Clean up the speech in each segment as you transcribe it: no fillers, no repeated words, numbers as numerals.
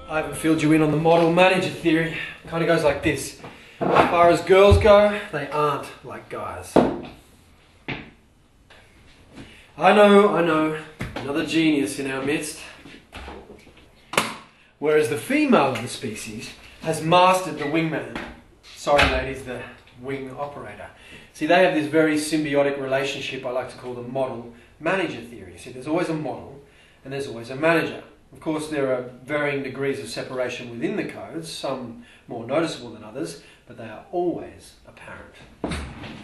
I haven't filled you in on the model manager theory. Kind of goes like this. As far as girls go, they aren't like guys. I know, another genius in our midst. Whereas the female of the species has mastered the wingman. Sorry ladies, the wing operator. See, they have this very symbiotic relationship I like to call the model-manager theory. See, there's always a model and there's always a manager. Of course, there are varying degrees of separation within the codes, some more noticeable than others, but they are always apparent.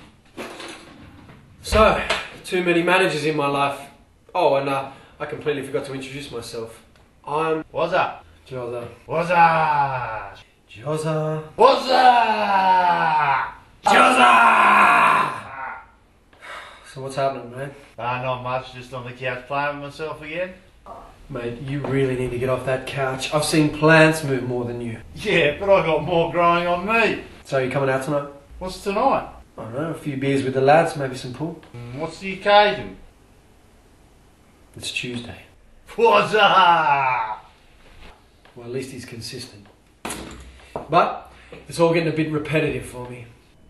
So, too many managers in my life. Oh, and I completely forgot to introduce myself. I'm... What's up? Joza. What's up? Joza. What's up? Joza! So what's happening, mate? Not much, just on the couch playing with myself again. Mate, you really need to get off that couch. I've seen plants move more than you. Yeah, but I got more growing on me. So you coming out tonight? What's tonight? I don't know, a few beers with the lads, maybe some pool. What's the occasion? It's Tuesday. What's up? Well, at least he's consistent. But it's all getting a bit repetitive for me.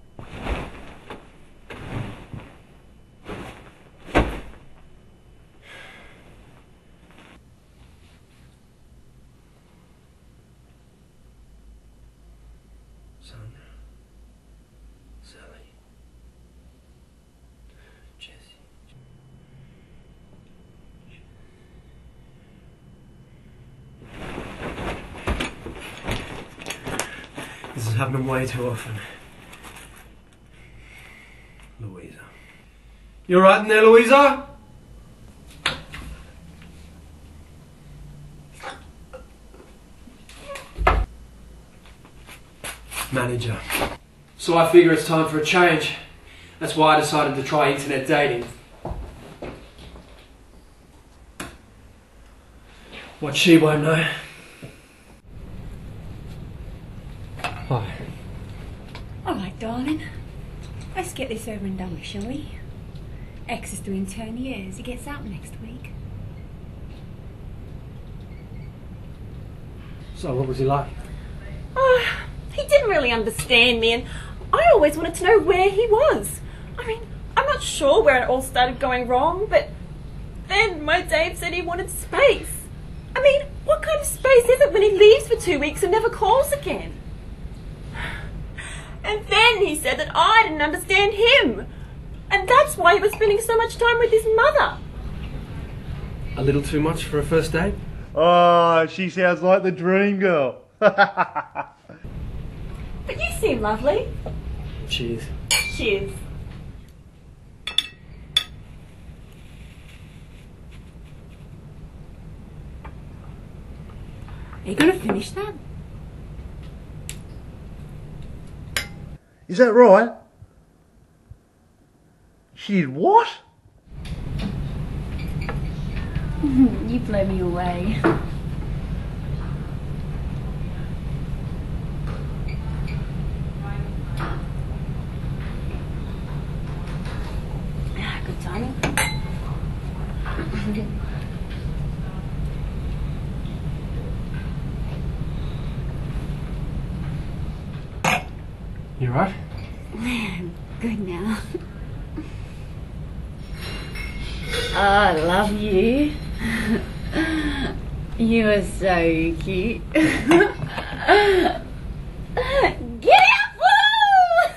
Sandra, Sally, Jessie. This is happening way too often. Louisa. You alright in there, Louisa? Manager. So I figure it's time for a change. That's why I decided to try internet dating. What she won't know. Hi. Alright, darling. Let's get this over and done with, shall we? X is doing 10 years. He gets out next week. So what was he like? He didn't really understand me, and I always wanted to know where he was. I mean, I'm not sure where it all started going wrong, but then my Dave said he wanted space. I mean, what kind of space is it when he leaves for 2 weeks and never calls again? And then he said that I didn't understand him, and that's why he was spending so much time with his mother. A little too much for a first date? Oh, she sounds like the dream girl. But you seem lovely. Cheers. Cheers. Are you going to finish that? Is that right? She did what? You blow me away. Good timing. You right? Good now. Oh, I love you. You are so cute. Get out, fool!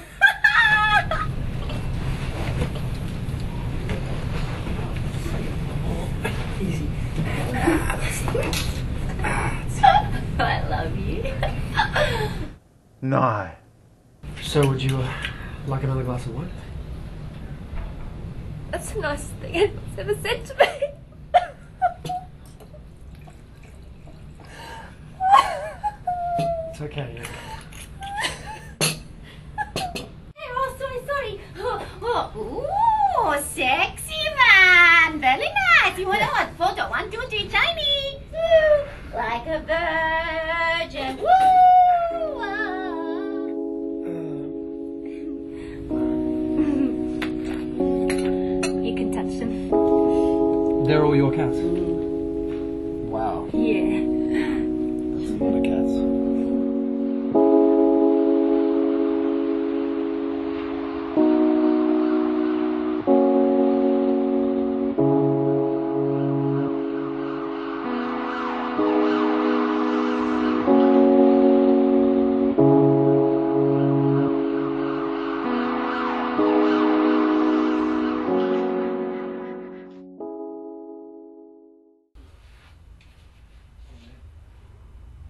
Easy. I love you. No. So would you like another glass of wine? That's the nicest thing anyone's ever said to me. It's okay, yeah. Oh, sorry. Ooh, sexy man. Very nice. You want a hot photo? 1, 2, 3, Chinese. Woo, like a virgin. Woo. You can touch them. They're all your cats? Wow. Yeah.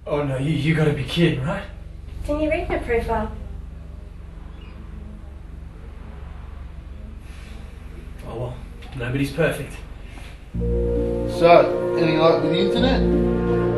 Oh no, you gotta be kidding, right? Can you read my profile? Oh well, nobody's perfect. So, any luck with the internet?